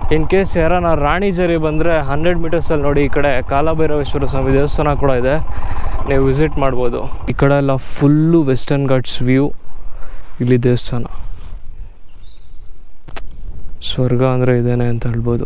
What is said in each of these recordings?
In case ಯಾರನ್ನ ರಾಣಿಜರಿ ಬಂದರೆ 100 ಮೀಟರ್ಸಲ್ಲಿ ನೋಡಿ ಈ ಕಡೆ ಕಾಲಭೈರವೇಶ್ವರ ಸ್ವಾಮಿ ದೇವಸ್ಥಾನ ಕೂಡ ಇದೆ, ನೀವು ವಿಸಿಟ್ ಮಾಡ್ಬೋದು. ಈ ಕಡೆ ಎಲ್ಲ ಫುಲ್ಲು ವೆಸ್ಟರ್ನ್ ಘಾಟ್ಸ್ ವ್ಯೂ. ಇಲ್ಲಿ ದೇವಸ್ಥಾನ, ಸ್ವರ್ಗ ಅಂದರೆ ಇದೇನೆ ಅಂತ ಹೇಳ್ಬೋದು.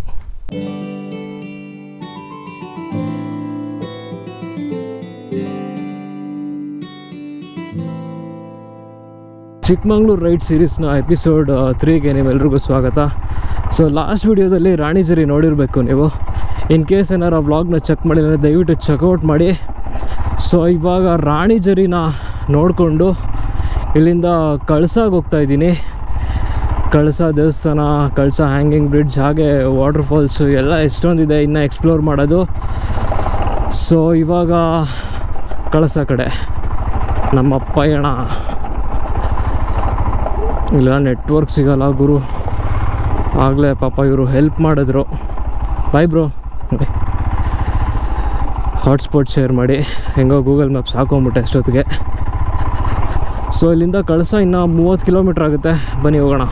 ಚಿಕ್ಕಮಂಗ್ಳೂರು ರೈಡ್ ಸೀರೀಸ್ನ ಎಪಿಸೋಡ್ 3ಗೆ ನೀವೆಲ್ರಿಗೂ ಸ್ವಾಗತ. ಸೊ ಲಾಸ್ಟ್ ವಿಡಿಯೋದಲ್ಲಿ ರಾಣಿಜರಿ ನೋಡಿರಬೇಕು ನೀವು. ಇನ್ ಕೇಸ್ ಏನಾರು ಆ ವ್ಲಾಗ್ನ ಚೆಕ್ ಮಾಡಿದರೆ ದಯವಿಟ್ಟು ಚೆಕ್ಔಟ್ ಮಾಡಿ. ಸೊ ಇವಾಗ ರಾಣಿಜರಿನ ನೋಡಿಕೊಂಡು ಇಲ್ಲಿಂದ ಕಳಸಾಗೆ ಹೋಗ್ತಾಯಿದ್ದೀನಿ. ಕಳಸ ದೇವಸ್ಥಾನ, ಕಳಸ ಹ್ಯಾಂಗಿಂಗ್ ಬ್ರಿಡ್ಜ್, ಹಾಗೆ ವಾಟರ್ ಫಾಲ್ಸು ಎಲ್ಲ ಎಷ್ಟೊಂದಿದೆ ಇನ್ನು ಎಕ್ಸ್ಪ್ಲೋರ್ ಮಾಡೋದು. ಸೊ ಇವಾಗ ಕಳಸ ಕಡೆ ನಮ್ಮ ಪಯಣ. ಇಲ್ಲ ನೆಟ್ವರ್ಕ್ ಸಿಗಲ್ಲ ಗುರು, ಆಗಲೇ ಪಾಪ ಇವರು ಹೆಲ್ಪ್ ಮಾಡಿದ್ರು. ಬಾಯ್ ಬ್ರೋ, ಹಾಟ್ಸ್ಪಾಟ್ ಶೇರ್ ಮಾಡಿ. ಹೆಂಗೋ ಗೂಗಲ್ ಮ್ಯಾಪ್ಸ್ ಹಾಕೊಂಬಿಟ್ಟೆ ಅಷ್ಟೊತ್ತಿಗೆ. ಸೊ ಇಲ್ಲಿಂದ ಕಳಸ ಇನ್ನು 30 ಕಿಲೋಮೀಟ್ರ್ ಆಗುತ್ತೆ, ಬನ್ನಿ ಹೋಗೋಣ.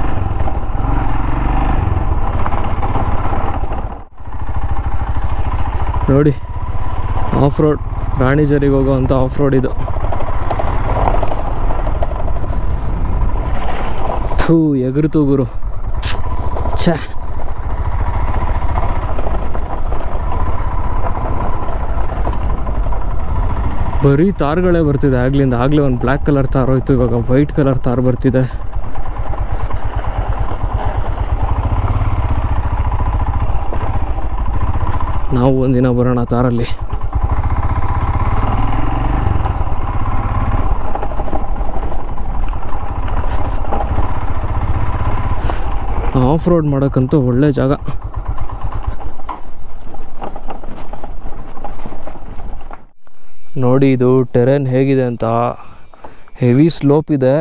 ನೋಡಿ ಆಫ್ ರೋಡ್, ರಾಣಿಜರಿಗೆ ಹೋಗೋವಂಥ ಆಫ್ ರೋಡ್ ಇದು. ಎಗರ್ತು ಗುರು, ಛೇ. ಬರೀ ತಾರ್ಗಳೇ ಬರ್ತಿದೆ ಆಗ್ಲಿಂದ. ಆಗಲೇ ಒಂದು ಬ್ಲ್ಯಾಕ್ ಕಲರ್ ತಾರ್ ಹೋಯ್ತು, ಇವಾಗ ವೈಟ್ ಕಲರ್ ತಾರ್ ಬರ್ತಿದೆ. ನಾವು ಒಂದಿನ ಬರೋಣ ತಾರಲ್ಲಿ. ಆಫ್ ರೋಡ್ ಮಾಡೋಕ್ಕಂತೂ ಒಳ್ಳೆ ಜಾಗ. ನೋಡಿ ಇದು ಟೆರೇನ್ ಹೇಗಿದೆ ಅಂತ. ಹೆವಿ ಸ್ಲೋಪ್ ಇದೆ,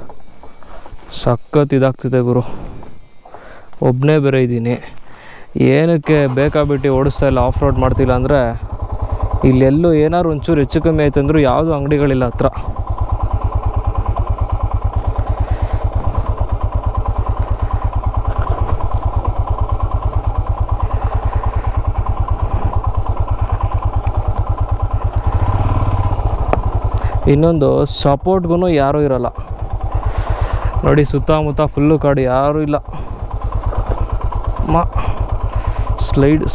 ಸಖತ್ ಇದಾಗ್ತಿದೆ ಗುರು. ಒಬ್ಬನೇ ಬೇರೆ ಇದ್ದೀನಿ, ಏನಕ್ಕೆ ಬೇಕಾಬಿಟ್ಟು ಓಡಿಸ್ತಾ ಇಲ್ಲ, ಆಫ್ ರೋಡ್ ಮಾಡ್ತಿಲ್ಲ ಅಂದರೆ ಇಲ್ಲೆಲ್ಲೂ ಏನಾದ್ರು ಒಂಚೂರು ಹೆಚ್ಚು ಕಮ್ಮಿ ಆಯ್ತು ಅಂದರೂ ಯಾವುದೂ ಅಂಗಡಿಗಳಿಲ್ಲ ಹತ್ರ. ಇನ್ನೊಂದು ಸಪೋರ್ಟ್ಗೂ ಯಾರೂ ಇರಲ್ಲ ನೋಡಿ, ಸುತ್ತಮುತ್ತ ಫುಲ್ಲು ಕಾಡು, ಯಾರೂ ಇಲ್ಲ. ಸ್ಲೈಡ್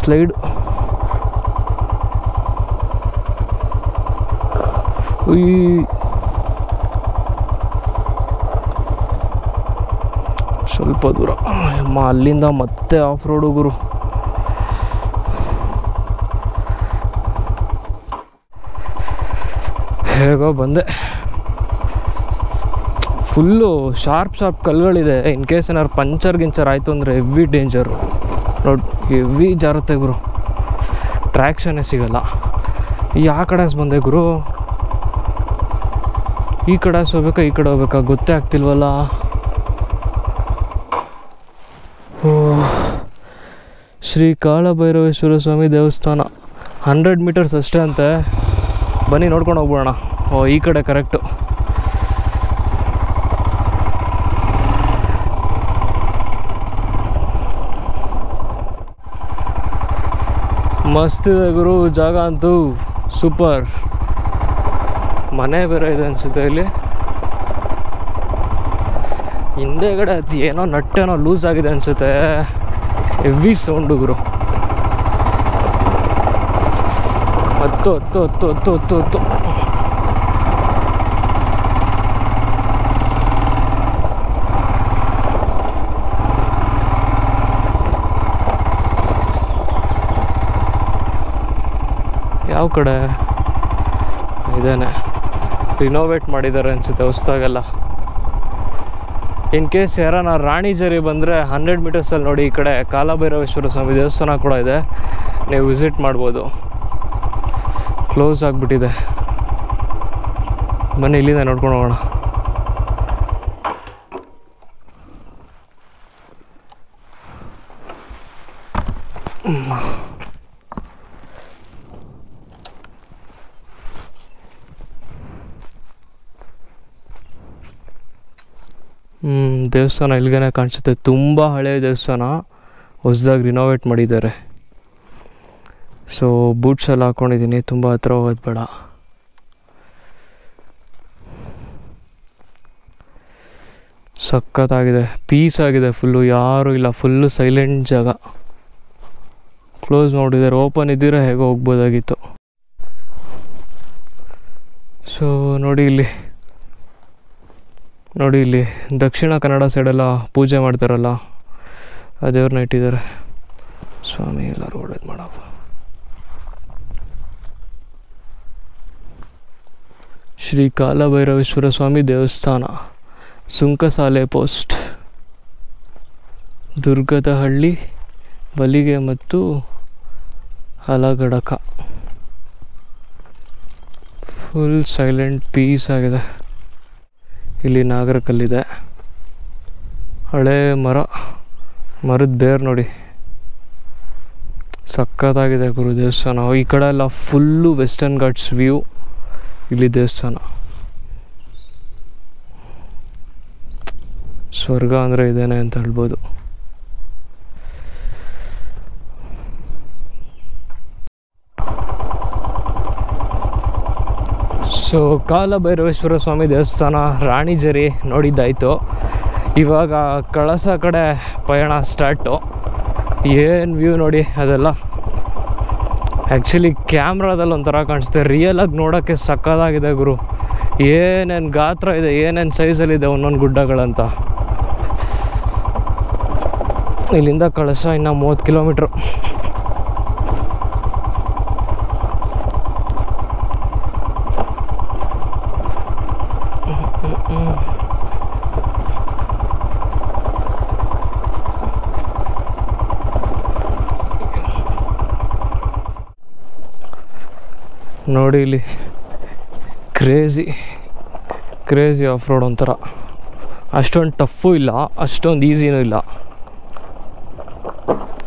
ಸ್ವಲ್ಪ ದೂರ ಅಲ್ಲಿಂದ ಮತ್ತೆ ಆಫ್ ರೋಡು ಗುರು. ಹೇಗೋ ಬಂದೆ. ಫುಲ್ಲು ಶಾರ್ಪ್ ಕಲ್ಲುಗಳಿದೆ. ಇನ್ ಕೇಸ್ ಏನಾದ್ರು ಪಂಚರ್ ಆಯಿತು ಅಂದರೆ ಹೆವಿ ಡೇಂಜರು. ನೋಡಿ ಹೆವಿ ಜಾರುತ್ತೆ ಗುರು, ಟ್ರ್ಯಾಕ್ಷನ್ನೇ ಸಿಗಲ್ಲ. ಯಾವ ಕಡೆ ಬಂದೆ ಗುರು? ಈ ಕಡೆ ಹೋಗ್ಬೇಕಾ ಈ ಕಡೆ ಹೋಗ್ಬೇಕಾ ಗೊತ್ತೇ ಆಗ್ತಿಲ್ವಲ್ಲ. ಓ, ಶ್ರೀ ಕಾಲಭೈರವೇಶ್ವರ ಸ್ವಾಮಿ ದೇವಸ್ಥಾನ 100 ಮೀಟರ್ಸ್ ಅಷ್ಟೇ ಅಂತೆ. ಬನ್ನಿ ನೋಡ್ಕೊಂಡು ಹೋಗ್ಬಿಡೋಣ. ಓ, ಈ ಕಡೆ ಕರೆಕ್ಟು. ಮಸ್ತ್ ಇದೆ ಗುರು ಜಾಗ ಅಂತೂ, ಸೂಪರ್. ಮನೆ ಬೇರೆ ಇದೆ ಅನಿಸುತ್ತೆ ಇಲ್ಲಿ. ಹಿಂದೆಗಡೆ ಅದು ಏನೋ ನಟ್ಟೇನೋ ಲೂಸ್ ಆಗಿದೆ ಅನಿಸುತ್ತೆ. ಹೆವಿ ಸೌಂಡು ಗುರು. ಹತ್ತು ಯಾವ ಕಡೆ ಇದೇನೆ, ರಿನೋವೇಟ್ ಮಾಡಿದ್ದಾರೆ ಅನಿಸುತ್ತೆ ಹೊಸ್ದಾಗೆಲ್ಲ. ಇನ್ ಕೇಸ್ ಯಾರನ್ನ ರಾಣಿಜರಿ ಬಂದರೆ 100 ಮೀಟರ್ಸಲ್ಲಿ ನೋಡಿ ಈ ಕಡೆ ಕಾಲಭೈರವೇಶ್ವರ ಸ್ವಾಮಿ ದೇವಸ್ಥಾನ ಕೂಡ ಇದೆ, ನೀವು ವಿಸಿಟ್ ಮಾಡ್ಬೋದು. ಕ್ಲೋಸ್ ಆಗಿಬಿಟ್ಟಿದೆ, ಬನ್ನಿ ಇಲ್ಲಿಂದ ನೋಡ್ಕೊಂಡು ಹೋಗೋಣ. ದೇವಸ್ಥಾನ ಇಲ್ಲಿಗೆ ಕಾಣಿಸುತ್ತೆ. ತುಂಬ ಹಳೆಯ ದೇವಸ್ಥಾನ, ಹೊಸ್ದಾಗಿ ರಿನೋವೇಟ್ ಮಾಡಿದ್ದಾರೆ. ಸೊ ಬೂಟ್ಸ್ ಎಲ್ಲ ಹಾಕ್ಕೊಂಡಿದ್ದೀನಿ, ತುಂಬ ಹತ್ರ ಹೋಗೋದು ಬೇಡ. ಸಖತ್ತಾಗಿದೆ, ಪೀಸ್ ಆಗಿದೆ, ಫುಲ್ಲು ಯಾರೂ ಇಲ್ಲ, ಫುಲ್ಲು ಸೈಲೆಂಟ್ ಜಾಗ. ಕ್ಲೋಸ್ ಮಾಡಿದ್ದಾರೆ, ಓಪನ್ ಇದ್ದಿರೋ ಹೇಗೋ ಹೋಗ್ಬೋದಾಗಿತ್ತು. ಸೊ ನೋಡಿ ಇಲ್ಲಿ ದಕ್ಷಿಣ ಕನ್ನಡ ಸೈಡೆಲ್ಲ ಪೂಜೆ ಮಾಡ್ತಾರಲ್ಲ, ಆ ದೇವ್ರನ್ನ ಇಟ್ಟಿದ್ದಾರೆ. ಸ್ವಾಮಿ ಎಲ್ಲರೂ ಒಳ್ಳೇದು ಮಾಡಪ್ಪ. ಶ್ರೀ ಕಾಲಭೈರವೇಶ್ವರ ಸ್ವಾಮಿ ದೇವಸ್ಥಾನ, ಸುಂಕಸಾಲೆ ಪೋಸ್ಟ್, ದುರ್ಗದಹಳ್ಳಿ, ಬಲಿಗೆ ಮತ್ತು ಹಲಗಡಕ. ಫುಲ್ ಸೈಲೆಂಟ್ ಪೀಸ್ ಆಗಿದೆ. ಇಲ್ಲಿ ನಾಗರಕಲ್ಲಿದೆ, ಹಳೆ ಮರದ ಬೇರು ನೋಡಿ, ಸಖತ್ತಾಗಿದೆ ಗುರು ದೇವಸ್ಥಾನ. ಈ ಕಡೆ ಎಲ್ಲ ಫುಲ್ಲು ವೆಸ್ಟರ್ನ್ ಘಾಟ್ಸ್ ವ್ಯೂ, ಇಲ್ಲಿ ದೇವಸ್ಥಾನ. ಸ್ವರ್ಗ ಅಂದರೆ ಇದೇನೆ ಅಂತ ಹೇಳ್ಬೋದು. ಸೊ ಕಾಲಭೈರವೇಶ್ವರ ಸ್ವಾಮಿ ದೇವಸ್ಥಾನ ರಾಣಿಜರಿ ನೋಡಿದ್ದಾಯಿತು. ಇವಾಗ ಕಳಸ ಕಡೆ ಪಯಣ ಸ್ಟಾರ್ಟು. ಏನು ವ್ಯೂ ನೋಡಿ ಅದೆಲ್ಲ. ಆ್ಯಕ್ಚುಲಿ ಕ್ಯಾಮ್ರಾದಲ್ಲಿ ಒಂಥರ ಕಾಣಿಸುತ್ತೆ, ರಿಯಲಾಗಿ ನೋಡೋಕ್ಕೆ ಸಕ್ಕತ್ತಾಗಿದೆ ಗುರು. ಏನೇನು ಗಾತ್ರ ಇದೆ, ಏನೇನು ಸೈಜಲ್ಲಿದೆ ಒಂದೊಂದು ಗುಡ್ಡಗಳಂತ. ಇಲ್ಲಿಂದ ಕಳಸ ಇನ್ನು 30 ಕಿಲೋಮೀಟ್ರು. ನೋಡಿ ಇಲ್ಲಿ ಕ್ರೇಜಿ ಆಫ್ ರೋಡ್ ಒಂಥರ. ಅಷ್ಟೊಂದು ಟಫು ಇಲ್ಲ, ಅಷ್ಟೊಂದು ಈಸಿನೂ ಇಲ್ಲ.